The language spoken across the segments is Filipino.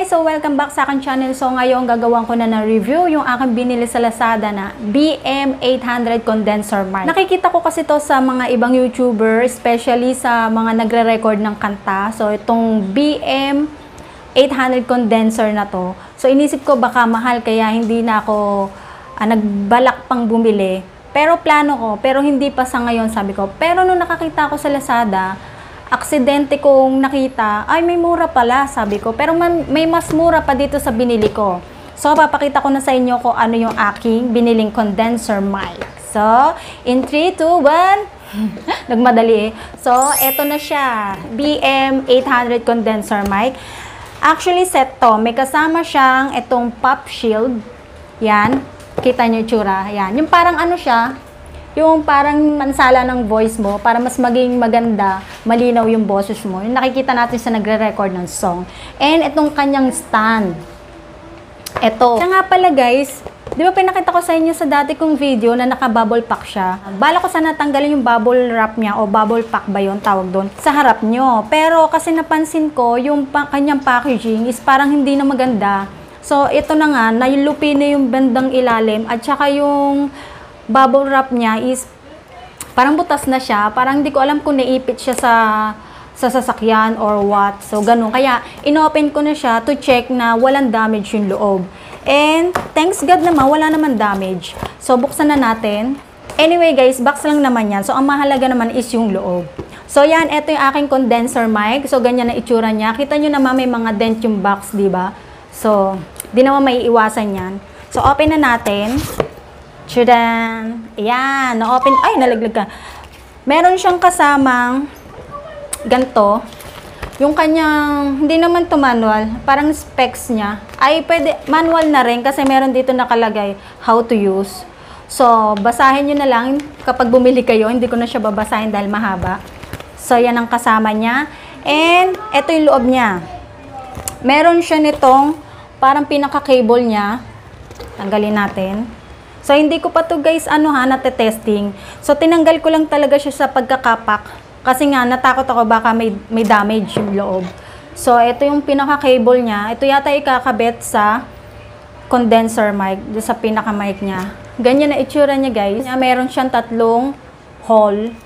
guys! So, welcome back sa aking channel. So, ngayon gagawin ko na ng review yung aking binili sa Lazada na BM800 condenser mic. Nakikita ko kasi to sa mga ibang YouTuber, especially sa mga nagre-record ng kanta. So, itong BM800 condenser na to. So, inisip ko baka mahal kaya hindi na ako nagbalak pang bumili. Pero plano ko, pero hindi pa sa ngayon sabi ko. Pero nung nakakita ko sa Lazada, aksidente kong nakita, ay may mura pala, sabi ko. Pero may mas mura pa dito sa binili ko. So, papakita ko na sa inyo kung ano yung aking biniling condenser mic. So, in 3, 2, 1, nagmadali eh. So, eto na siya, BM800 condenser mic. Actually, set to. May kasama siyang itong pop shield. Yan. Kita nyo yung tsura. Yan. Yung parang ano siya, yung parang mansala ng voice mo para mas maging maganda, malinaw yung boses mo. Yung nakikita natin sa nagre-record ng song. And itong kanyang stand. Ito. Siya nga pala guys, di ba pinakita ko sa inyo sa dati kong video na naka-bubble pack siya? Bala ko sana tanggalin yung bubble wrap niya o bubble pack ba yun tawag doon sa harap nyo. Pero kasi napansin ko yung kanyang packaging is parang hindi na maganda. So ito na nga, nailupi na yung bandang ilalim at saka yung bubble wrap niya is parang butas na siya. Parang hindi ko alam kung naipit siya sa sasakyan or what. So, ganun. Kaya, inopen ko na siya to check na walang damage yung loob. And, thanks God naman, wala naman damage. So, buksan na natin. Anyway, guys, box lang naman yan. So, ang mahalaga naman is yung loob. So, yan. Ito yung aking condenser mic. So, ganyan na itsura niya. Kita nyo naman may mga dent yung box, diba? So, di naman may iwasan yan. So, open na natin. Tchadan! Ayan, na-open. Ay, nalaglag ka. Meron siyang kasamang ganito. Yung kanyang, hindi naman to manual. Parang specs niya. Ay, pwede, manual na rin kasi meron dito nakalagay how to use. So, basahin nyo na lang kapag bumili kayo. Hindi ko na siya babasahin dahil mahaba. So, yan ang kasama niya. And, ito yung loob niya. Meron siya nitong parang pinaka-cable niya. Tanggalin natin. So, hindi ko pa to guys, natetesting. So, tinanggal ko lang talaga siya sa pagkakapak. Kasi nga, natakot ako baka may damage yung loob. So, ito yung pinaka-cable niya. Ito yata ikakabit sa condenser mic, sa pinaka-mic niya. Ganyan na itsura niya guys. Meron siyang tatlong hole.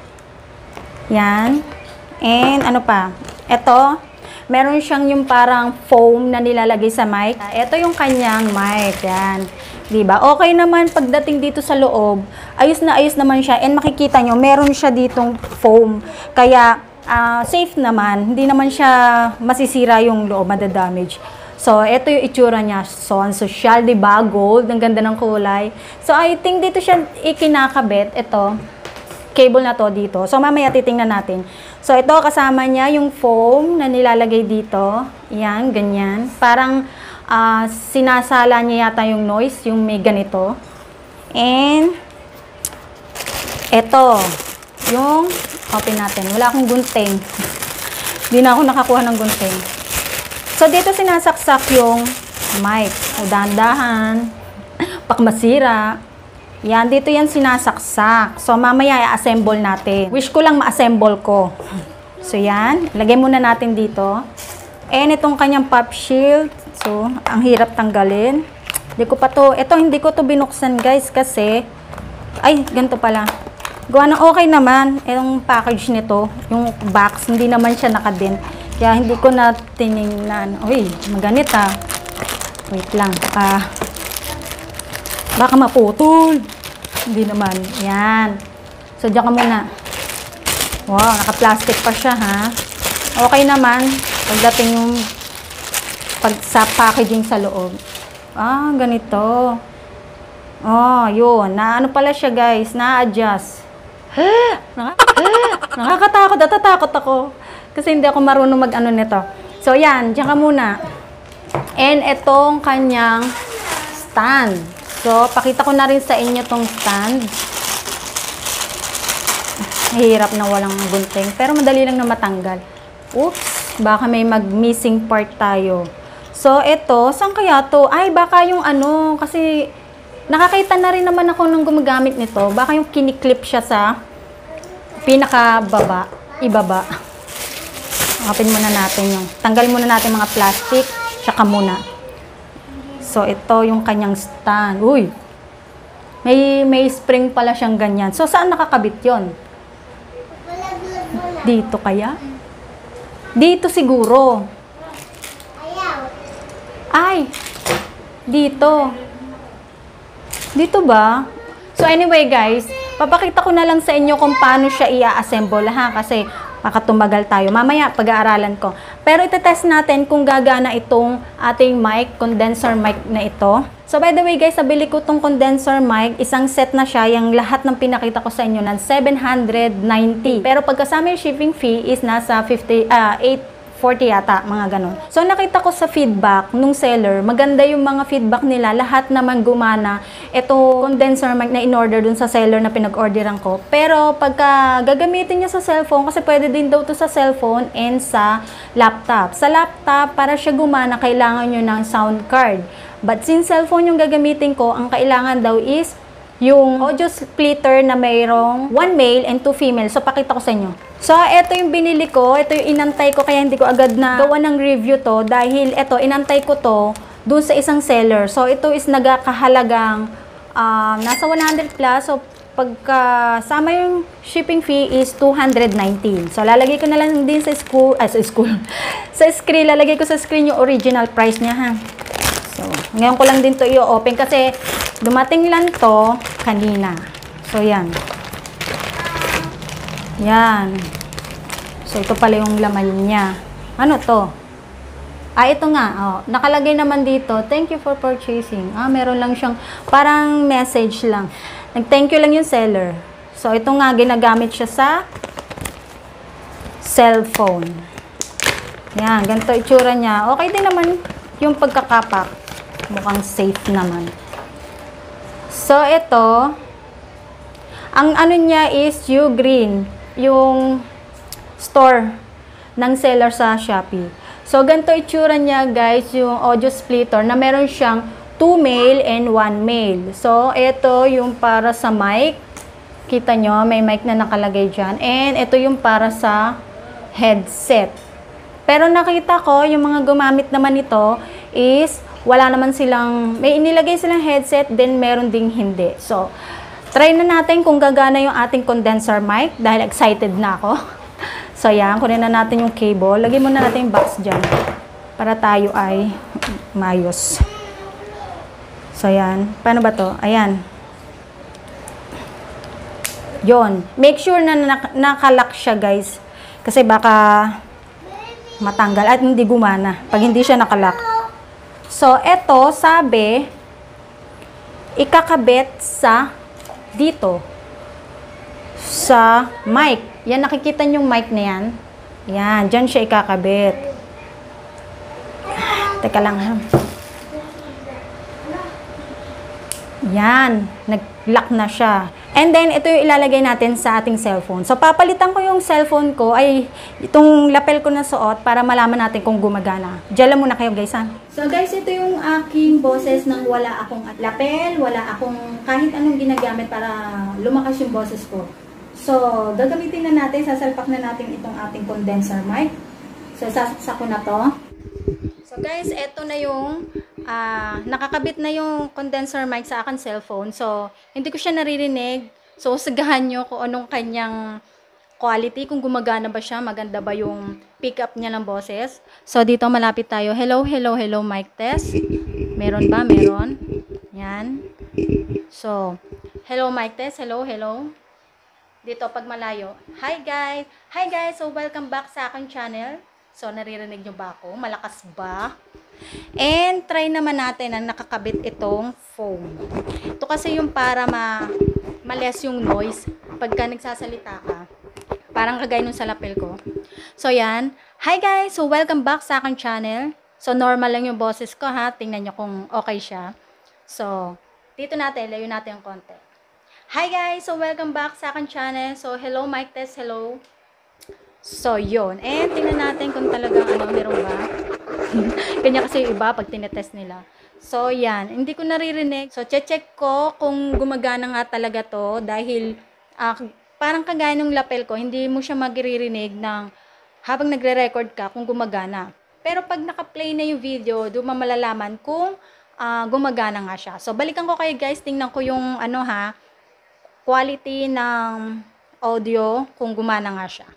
Yan. And ano pa? Ito, meron siyang yung parang foam na nilalagay sa mic. Ito yung kanyang mic. Yan. Diba? Okay naman pagdating dito sa loob, ayos naman siya. And makikita nyo, meron siya ditong foam. Kaya, safe naman. Hindi naman siya masisira yung loob, madadamage. So, ito yung itsura niya. So, ang social, diba? Gold. Ang ganda ng kulay. So, I think dito siya ikinakabit. Ito, cable na to dito. So, mamaya titingnan natin. So, ito kasama niya yung foam na nilalagay dito. Yan, ganyan. Parang, sinasala niya yata yung noise, yung may ganito. And, ito, yung, open natin. Wala akong gunting. Hindi na ako nakakuha ng gunting. So, dito sinasaksak yung mic. O, dahan-dahan. Pakmasira. Yan, dito yan sinasaksak. So, mamaya i-assemble natin. Wish ko lang ma-assemble ko. So, yan. Lagay muna natin dito. And, itong kanyang pop shield. So, ang hirap tanggalin. Hindi ko pa to, ito hindi ko to binuksan guys kasi, ay, ganito pala. Gawa na okay naman, itong package nito, yung box, hindi naman siya nakadent. Kaya hindi ko na tinignan. Uy, maganit ah. Wait lang, baka maputol. Hindi naman, yan. So, diyan ka muna. Wow, naka-plastic pa siya ha. Okay naman, pagdating yung sa packaging sa loob. Ganito. Yun. Ano pala siya, guys? Na-adjust. Nakakatakot. Natatakot ako. Kasi hindi ako marunong mag-ano nito. So, yan. Diyan ka muna. And itong kanyang stand. So, pakita ko na rin sa inyo tong stand. Hirap na walang gunting. Pero madali lang na matanggal. Oops. Baka may mag-missing part tayo. So, ito, saan kaya to? Ay, baka yung kasi nakakita na rin naman ako nung gumagamit nito. Baka yung kiniklip siya sa pinaka-ibaba. Open muna natin yung, tanggalin muna natin mga plastic. Tsaka muna. So, ito yung kanyang stand. Uy! May spring pala siyang ganyan. So, saan nakakabit yon? Dito kaya? Dito siguro. Ay! Dito. Dito ba? So, anyway guys, papakita ko na lang sa inyo kung paano siya i-assemble ha. Kasi, baka tumagal tayo. Mamaya, pag-aaralan ko. Pero itetest natin kung gagana itong ating mic, condenser mic na ito. So, by the way guys, nabili ko itong condenser mic. Isang set na siya. Yung lahat ng pinakita ko sa inyo ng 790. Pero pagkasama yung shipping fee is nasa 840 yata, mga ganun. So, nakita ko sa feedback nung seller, maganda yung mga feedback nila. Lahat naman gumana. Ito, condenser mic na in-order dun sa seller na pinag-orderan ko. Pero, pagka gagamitin nyo sa cellphone, kasi pwede din daw to sa cellphone and sa laptop. Sa laptop, para siya gumana, kailangan nyo ng sound card. But since cellphone yung gagamitin ko, ang kailangan daw is yung audio splitter na mayroong 1 male and 2 female. So, pakita ko sa inyo. So, ito yung binili ko. Ito yung inantay ko, kaya hindi ko agad na gawa ng review to. Dahil ito, inantay ko to dun sa isang seller. So, ito is nagkakahalagang nasa 100 plus. So, pagkasama yung shipping fee is 219. So, lalagay ko na lang din sa sa screen, lalagay ko sa screen yung original price niya, ha. So, ngayon ko lang din to i-open kasi dumating lang to kanina. So, yan. Yan. So, ito pala yung laman niya. Ano to? Ito nga. Oh, nakalagay naman dito, thank you for purchasing. Meron lang siyang parang message lang. Nag-thank you lang yung seller. So, ito nga, ginagamit siya sa cellphone. Yan, ganito itsura niya. Okay din naman yung pagkakapak. Mukhang safe naman. So, ito, ang ano niya is Ugreen, yung store ng seller sa Shopee. So, ganito itsura niya, guys, yung audio splitter na meron siyang 2 male and 1 male. So, ito yung para sa mic. Kita nyo, may mic na nakalagay dyan. And ito yung para sa headset. Pero nakita ko, yung mga gumamit naman ito is wala naman silang, may inilagay silang headset, then meron ding hindi. So, try na natin kung gagana yung ating condenser mic dahil excited na ako. So, yan, kunin na natin yung cable. Lagyan muna natin yung box dyan para tayo ay maayos. So, yan. Paano ba to? Ayan. Yon. Make sure na nakalock siya, guys. Kasi baka matanggal at hindi gumana pag hindi siya nakalock. So, eto, sabi, ikakabit sa dito. Sa mic. Yan, nakikita nyo yung mic na yan. Yan, dyan siya ikakabit. Teka lang, ha. Yan, nag-lock na siya. And then, ito yung ilalagay natin sa ating cellphone. So, papalitan ko yung cellphone ko, ay itong lapel ko na suot para malaman natin kung gumagana. Diyan lang muna kayo, guys, ha? So, guys, ito yung aking boses nang wala akong lapel, wala akong kahit anong ginagamit para lumakas yung boses ko. So, gagamitin na natin, sasalpak na natin itong ating condenser mic. So, sasaksak ko na to. So, guys, ito na yung nakakabit na yung condenser mic sa akin cellphone. So, hindi ko siya naririnig. So, sagahan nyo kung anong kanyang quality, kung gumagana ba siya, maganda ba yung pick up niya ng boses. So, dito malapit tayo. Hello, hello, hello, mic test. Meron ba? Meron. Yan. So, hello, mic test. Hello, hello. Dito, pag malayo. Hi, guys. Hi, guys. So, welcome back sa aking channel. So, naririnig nyo ba ako? Malakas ba? And, try naman natin na nakakabit itong foam. Ito kasi yung para ma-less yung noise pagka nagsasalita ka. Parang kagaya nung sa lapel ko. So, yan. Hi guys! So, welcome back sa aking channel. So, normal lang yung boses ko ha. Tingnan nyo kung okay siya. So, dito natin, layo natin yung konti. Hi guys! So, welcome back sa aking channel. So, hello mic test, hello. So, yun. And, tingnan natin kung talagang meron ba. Kanya kasi yung iba pag tinetest nila. So, yan. Hindi ko naririnig. So, check ko kung gumagana nga talaga to dahil parang kagaya ng lapel ko, hindi mo siya magriririnig ng habang nagre-record ka kung gumagana. Pero pag naka-play na yung video, doon mo malalaman kung gumagana nga siya. So, balikan ko kayo guys, tingnan ko yung quality ng audio kung gumana nga siya.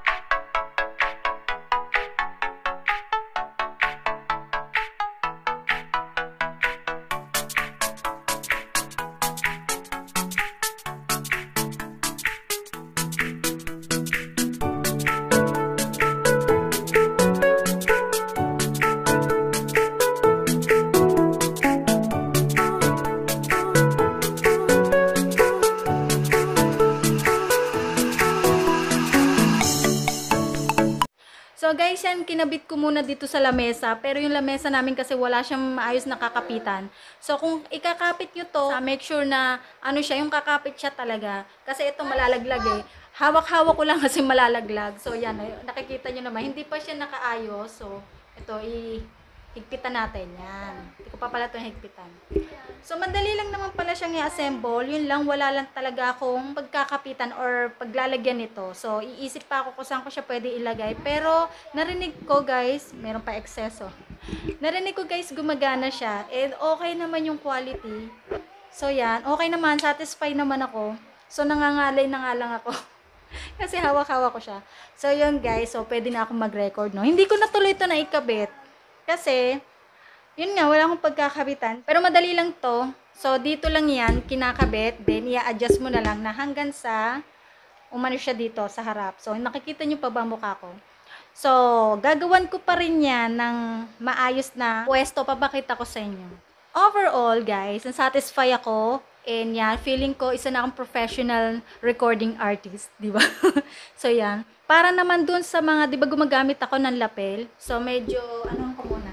So guys, yan, kinabit ko muna dito sa lamesa. Pero yung lamesa namin kasi wala siyang maayos na kakapitan. So kung ikakapit nyo to, make sure na yung kakapit siya talaga. Kasi ito malalaglag eh. Hawak-hawak ko lang kasi malalaglag. So yan, nakikita nyo naman, hindi pa siya nakaayos. So ito, higpitan natin. Yan. Hindi ko pa pala itong higpitan. So, madali lang naman pala siyang i-assemble. Yun lang, wala lang talaga akong pagkakapitan or paglalagyan nito. So, iisip pa ako kung saan ko siya pwede ilagay. Pero, narinig ko guys, meron pa ekseso. Narinig ko guys, gumagana siya. And okay naman yung quality. So, yan. Okay naman, satisfied naman ako. So, nangangalay na nga lang ako. Kasi hawak-hawak ko siya. So, yun guys. So, pwede na akong mag-record, no? Hindi ko natuloy ito na ikabit. Kasi, yun nga, wala akong pagkakabitan. Pero madali lang to. So, dito lang yan, kinakabit. Then, i-adjust mo na lang na hanggang sa umano siya dito sa harap. So, nakikita nyo pa ba mukha ko? So, gagawan ko pa rin yan ng maayos na pwesto. Papakita ko sa inyo. Overall, guys, satisfy ako. And yan, feeling ko isa na akong professional recording artist. Diba? So, yan. Para naman dun sa mga, diba gumagamit ako ng lapel. So, medyo, ko muna?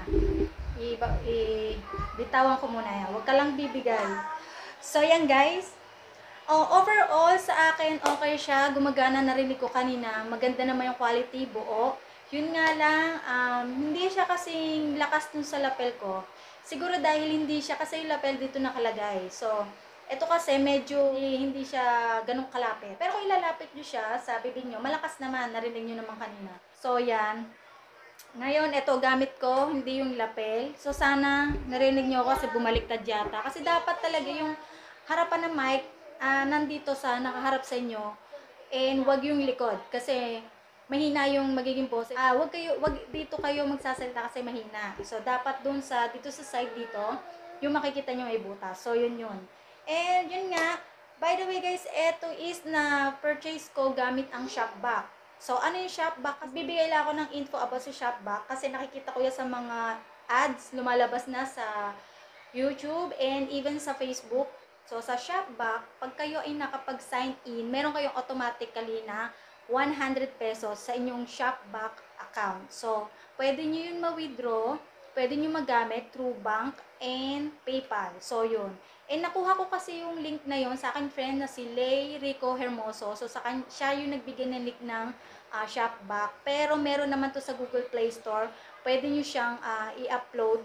Bitawan ko muna yan. Huwag ka lang bibigay. So, yan guys. Overall, sa akin, okay siya. Gumagana, narinig ko kanina. Maganda naman yung quality, buo. Yun nga lang, hindi siya kasing lakas dun sa lapel ko. Siguro dahil hindi siya, kasi yung lapel dito nakalagay. So, ito kasi medyo hindi siya ganun kalapit. Pero kung ilalapit nyo siya sa bibig nyo, malakas naman. Narinig nyo naman kanina. So, yan. Ngayon, ito gamit ko, hindi yung lapel. So, sana narinig nyo ako kasi bumaliktad yata. Kasi dapat talaga yung harapan ng mic, nandito sa nakaharap sa inyo. And wag yung likod. Kasi mahina yung magiging boses. Wag dito kayo magsasalita kasi mahina. So, dapat dun dito sa side dito, yung makikita nyo ay butas. So, yun. And yun nga, by the way guys, ito is na purchase ko gamit ang Shopback. So, ano yung Shopback? Bibigay lang ako ng info about sa Shopback kasi nakikita ko yan sa mga ads, lumalabas na sa YouTube and even sa Facebook. So, sa Shopback, pag kayo ay nakapag-sign in, meron kayong automatically na 100 pesos sa inyong Shopback account. So, pwede nyo yun ma-withdraw, pwede nyo magamit through bank and PayPal. So, yun. And nakuha ko kasi yung link na yon sa akin friend na si Lay Rico Hermoso. So, siya yung nagbigay ng link ng Shopback. Pero meron naman to sa Google Play Store. Pwede nyo siyang i-upload,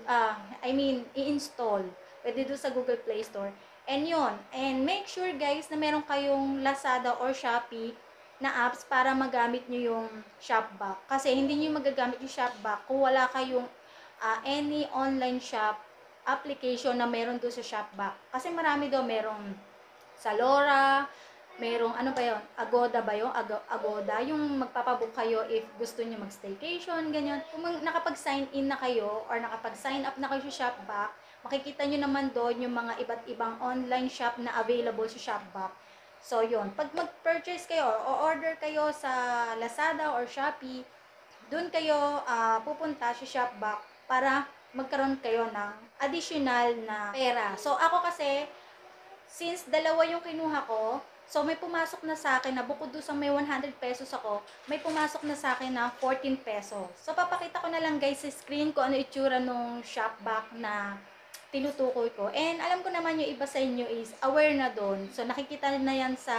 i-install. Pwede doon sa Google Play Store. And yun. And make sure guys na meron kayong Lazada or Shopee na apps para magamit nyo yung Shopback. Kasi hindi nyo magagamit yung Shopback kung wala kayong any online shop application na meron doon sa Shopback. Kasi marami daw, merong Zalora, merong ano ba yun? Agoda ba yun? Agoda, yung magpapabook kayo if gusto niyo mag-staycation, ganyan. Kung nakapag-sign in na kayo or nakapag-sign up na kayo sa Shopback, makikita nyo naman doon yung mga iba't ibang online shop na available sa Shopback. So, yun. Pag mag-purchase kayo o order kayo sa Lazada or Shopee, doon kayo pupunta sa Shopback para magkaroon kayo ng additional na pera. So, ako kasi, since dalawa yung kinuha ko, so may pumasok na sa akin na bukod doon sa may 100 pesos ako, may pumasok na sa akin na 14 pesos. So, papakita ko na lang guys sa screen ko ano itsura nung Shopback na tinutukoy ko. And alam ko naman yung iba sa inyo is aware na doon. So, nakikita na yan sa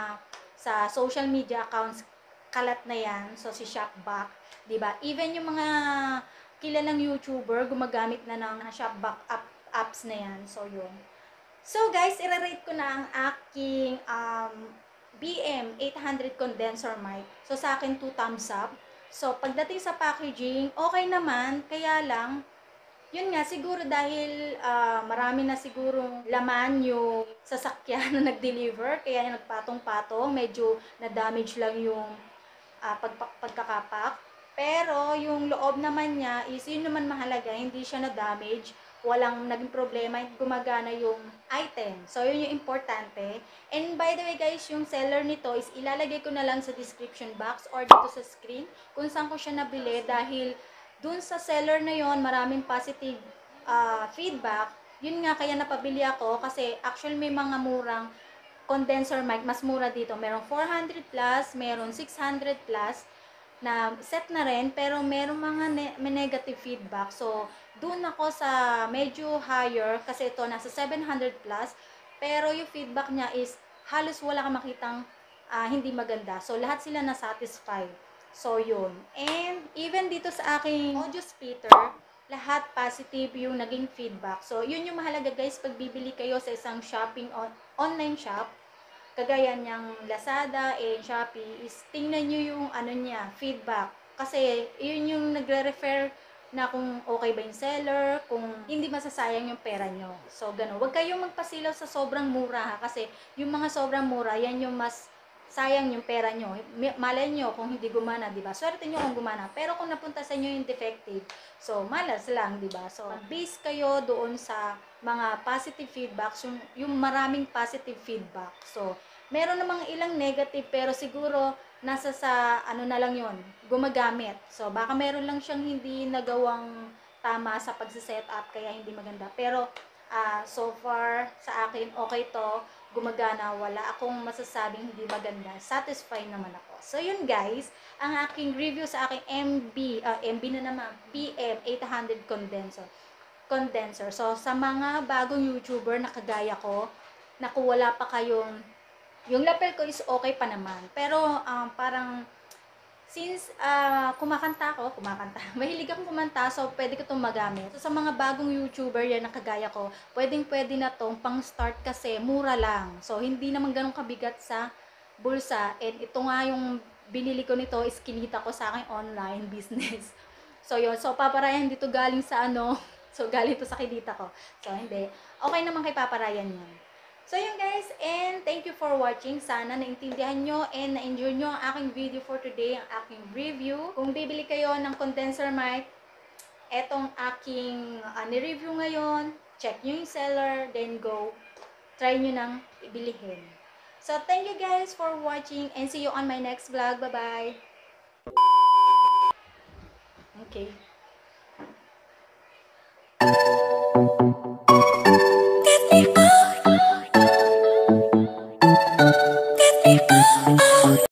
social media accounts, kalat na yan. So, si Shopback, diba? Even yung mga kilalang YouTuber, gumagamit na ng Shopback apps na yan. So, yun. So, guys, i-rate ko na ang aking BM800 condenser mic. So, sa akin, 2 thumbs up. So, pagdating sa packaging, okay naman, kaya lang, yun nga, siguro dahil marami na sigurong laman yung sasakyan na nag-deliver, kaya nagpatong-patong, medyo na-damage lang yung pagkakapak. Pero yung loob naman niya is yun naman mahalaga, hindi siya na-damage, walang naging problema, gumagana yung item. So yun yung importante. And by the way guys, yung seller nito is ilalagay ko na lang sa description box or dito sa screen kung saan ko siya nabili dahil dun sa seller na yon maraming positive feedback. Yun nga kaya napabili ako kasi actually may mga murang condenser mic, mas mura dito. Merong 400 plus, meron 600 plus na set na rin, pero merong mga may negative feedback. So, doon ako sa medyo higher kasi ito nasa 700 plus, pero yung feedback niya is halos wala kang makitang hindi maganda. So, lahat sila na satisfied. So, yun. And even dito sa aking audio speaker, lahat positive yung naging feedback. So, yun yung mahalaga guys pag bibili kayo sa isang shopping online shop, kagaya niyang Lazada and Shopee, is tingnan nyo yung ano niya, feedback. Kasi yun yung nagre-refer na kung okay ba yung seller, kung hindi masasayang yung pera nyo. So, gano'n. Huwag kayong magpasilaw sa sobrang mura ha, kasi yung mga sobrang mura, yan yung mas sayang yung pera nyo. Malay nyo kung hindi gumana, di ba? Swerte nyo kung gumana. Pero kung napunta sa inyo yung defective, so malas lang, di ba? So, base kayo doon sa mga positive feedbacks, yung maraming positive feedback. So, meron namang ilang negative, pero siguro nasa sa ano na lang yon, gumagamit. So, baka meron lang siyang hindi nagawang tama sa pagsiset up, kaya hindi maganda. Pero, so far, sa akin, okay to, gumagana, wala akong masasabing hindi maganda. Satisfied naman ako. So, yun guys, ang aking review sa aking MB na naman, BM800 condenser. So, sa mga bagong YouTuber na kagaya ko, naku, wala pa kayong, yung lapel ko is okay pa naman. Pero, parang, since kumakanta, mahilig akong kumanta, so pwede ko itong magamit. So, sa mga bagong YouTuber yan na kagaya ko, pwede na itong pang start kasi mura lang. So, hindi naman ganun kabigat sa bulsa. And ito nga yung binili ko nito is kinita ko sa aking online business. So, yun. So, paparayan dito galing sa ano, so galing to sa kinita ko. So, hindi. Okay naman kay paparayan yan. So yun guys, and thank you for watching. Sana naintindihan nyo and na-enjoy nyo ang aking video for today, ang aking review. Kung bibili kayo ng condenser mic, etong aking ni-review ngayon, check nyo yung seller, then go, try nyo nang ibilihin. So thank you guys for watching and see you on my next vlog. Bye-bye! Okay.